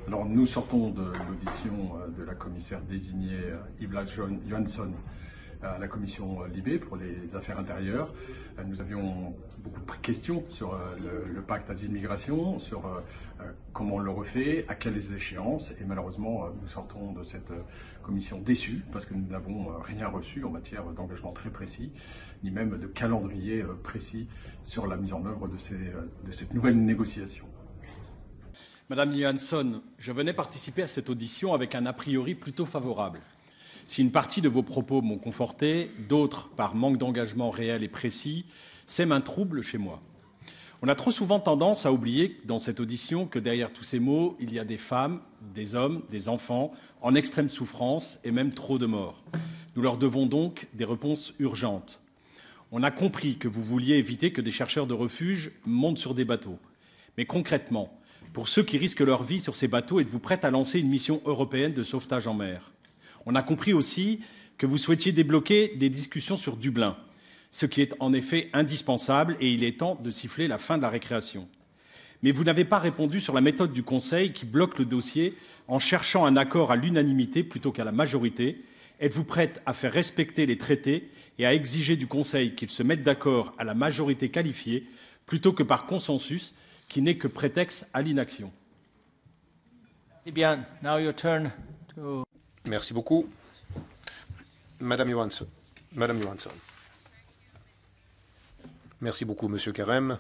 Alors, nous sortons de l'audition de la commissaire désignée Ylva Johansson à la commission Libé pour les affaires intérieures. Nous avions beaucoup de questions sur le pacte asile-migration, sur comment on le refait, à quelles échéances, et malheureusement nous sortons de cette commission déçus parce que nous n'avons rien reçu en matière d'engagement très précis, ni même de calendrier précis sur la mise en œuvre de cette nouvelle négociation. Madame Johansson, je venais participer à cette audition avec un a priori plutôt favorable. Si une partie de vos propos m'ont conforté, d'autres, par manque d'engagement réel et précis, sèment un trouble chez moi. On a trop souvent tendance à oublier dans cette audition que derrière tous ces mots, il y a des femmes, des hommes, des enfants en extrême souffrance et même trop de morts. Nous leur devons donc des réponses urgentes. On a compris que vous vouliez éviter que des chercheurs de refuge montent sur des bateaux. Mais concrètement, pour ceux qui risquent leur vie sur ces bateaux, êtes-vous prête à lancer une mission européenne de sauvetage en mer ? On a compris aussi que vous souhaitiez débloquer des discussions sur Dublin, ce qui est en effet indispensable et il est temps de siffler la fin de la récréation. Mais vous n'avez pas répondu sur la méthode du Conseil qui bloque le dossier en cherchant un accord à l'unanimité plutôt qu'à la majorité. Êtes-vous prête à faire respecter les traités et à exiger du Conseil qu'il se mette d'accord à la majorité qualifiée plutôt que par consensus qui n'est que prétexte à l'inaction? Eh bien, now your turn to... Merci beaucoup. Madame Johansson. Merci beaucoup, Monsieur Carême.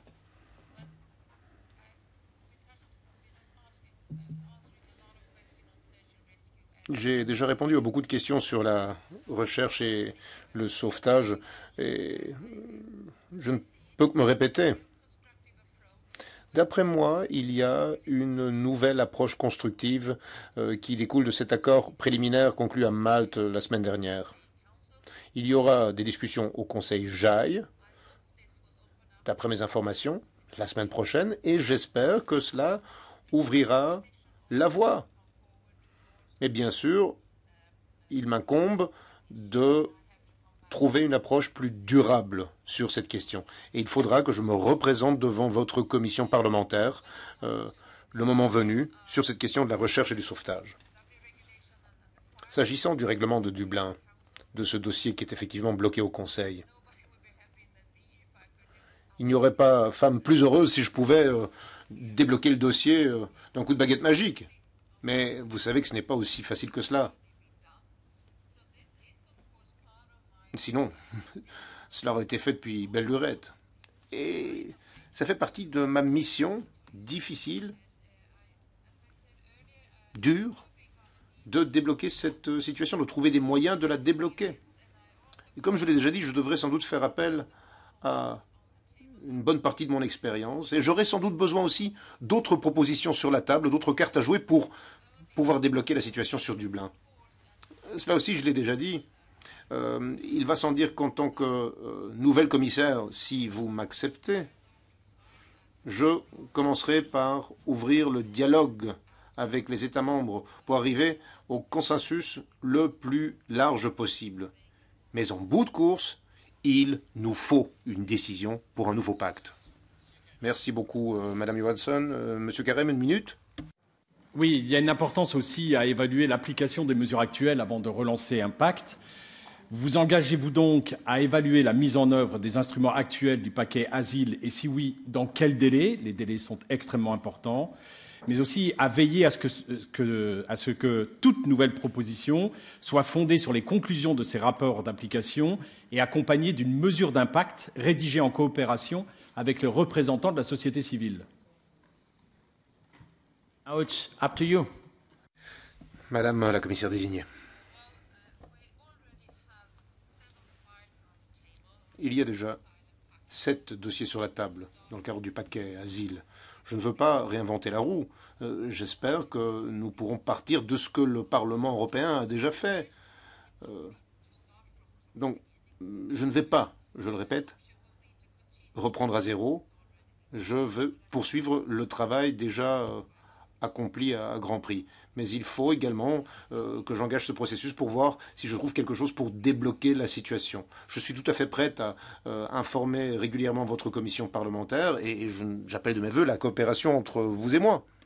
J'ai déjà répondu à beaucoup de questions sur la recherche et le sauvetage et je ne peux que me répéter. D'après moi, il y a une nouvelle approche constructive qui découle de cet accord préliminaire conclu à Malte la semaine dernière. Il y aura des discussions au Conseil JAI, d'après mes informations, la semaine prochaine, et j'espère que cela ouvrira la voie. Mais bien sûr, il m'incombe de trouver une approche plus durable sur cette question. Et il faudra que je me représente devant votre commission parlementaire le moment venu sur cette question de la recherche et du sauvetage. S'agissant du règlement de Dublin, de ce dossier qui est effectivement bloqué au Conseil, il n'y aurait pas femme plus heureuse si je pouvais débloquer le dossier d'un coup de baguette magique. Mais vous savez que ce n'est pas aussi facile que cela. Sinon, cela aurait été fait depuis belle lurette. Et ça fait partie de ma mission difficile, dure, de débloquer cette situation, de trouver des moyens de la débloquer. Et comme je l'ai déjà dit, je devrais sans doute faire appel à une bonne partie de mon expérience. Et j'aurai sans doute besoin aussi d'autres propositions sur la table, d'autres cartes à jouer pour pouvoir débloquer la situation sur Dublin. Cela aussi, je l'ai déjà dit. Il va sans dire qu'en tant que nouvelle commissaire, si vous m'acceptez, je commencerai par ouvrir le dialogue avec les États membres pour arriver au consensus le plus large possible. Mais en bout de course, il nous faut une décision pour un nouveau pacte. Merci beaucoup, Madame Johansson. Monsieur Carême, une minute. Oui, il y a une importance aussi à évaluer l'application des mesures actuelles avant de relancer un pacte. Vous engagez-vous donc à évaluer la mise en œuvre des instruments actuels du paquet asile et si oui, dans quel délai? Les délais sont extrêmement importants. Mais aussi à veiller à ce que toute nouvelle proposition soit fondée sur les conclusions de ces rapports d'application et accompagnée d'une mesure d'impact rédigée en coopération avec les représentants de la société civile. Now it's up to you. Madame la commissaire désignée. Il y a déjà 7 dossiers sur la table dans le cadre du paquet asile. Je ne veux pas réinventer la roue. J'espère que nous pourrons partir de ce que le Parlement européen a déjà fait. Donc, je ne vais pas, je le répète, reprendre à zéro. Je veux poursuivre le travail déjà accompli à grand prix. Mais il faut également que j'engage ce processus pour voir si je trouve quelque chose pour débloquer la situation. Je suis tout à fait prête à informer régulièrement votre commission parlementaire et j'appelle de mes vœux la coopération entre vous et moi.